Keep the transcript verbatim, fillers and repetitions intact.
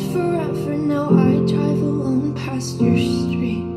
forever. Now I drive alone past your street.